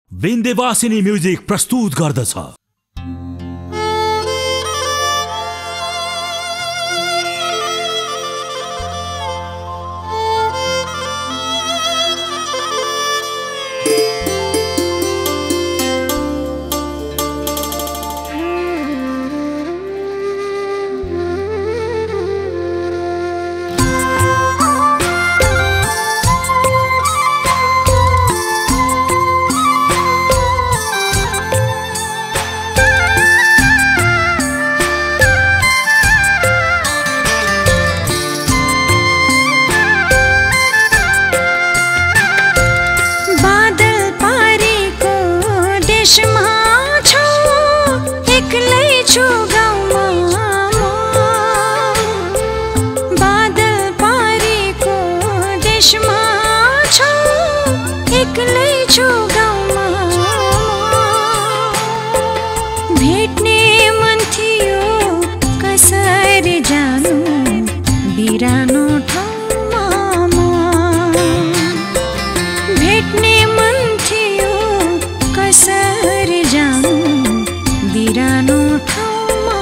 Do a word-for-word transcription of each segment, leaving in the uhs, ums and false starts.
Vindhyavasini music प्रस्तुत गर्दछ। भेट्ने मन थियो कसरी जानु बिरानो ठाउँमा। भेट्ने मन थियो कसरी जानु बिरानो ठाउँमा।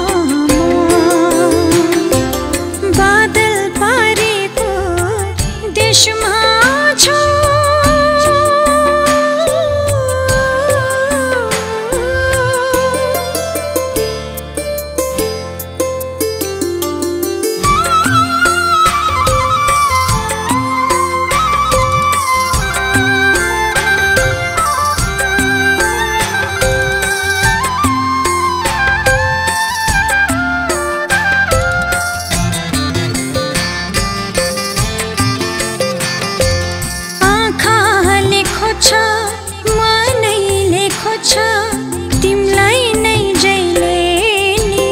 बादल पारेको देशमा छौ तिमलाई नै जहिले नि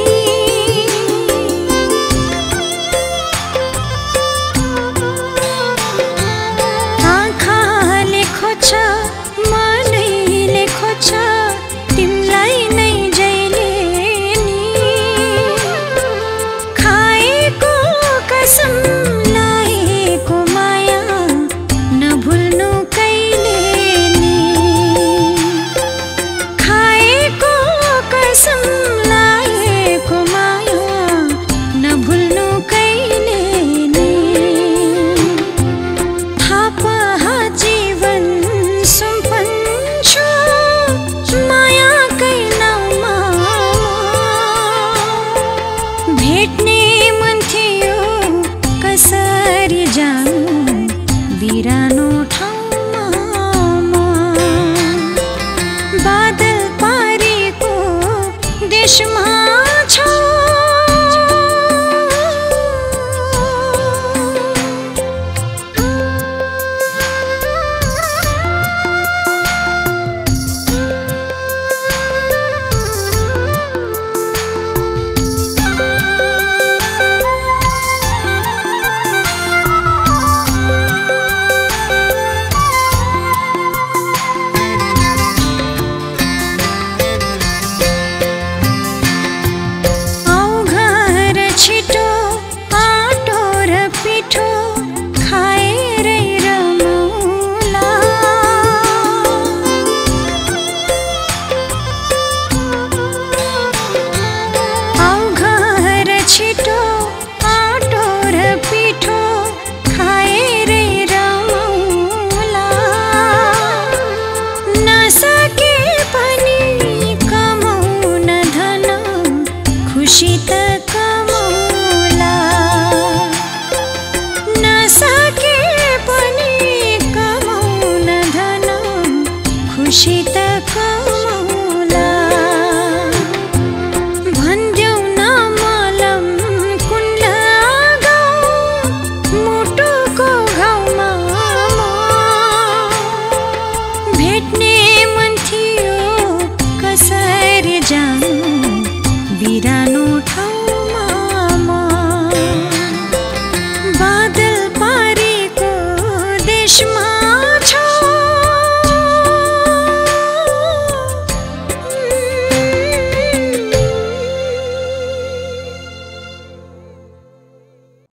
आँखाले खोज्छ मनैले खोज्छ तिमलाई नै जहिले नि। खाएको कसम लाएको माया नभुल्नु कहिले नि। कसम लाएको माया नभुल्नु कहिले नि। थापा जीवन सुम्पन्छु मायाकै नाउँमा। भेट्ने मन थियो कसरी जानु बिरानो ठाउँमा। बादल पारेको देशमा छौ शीतल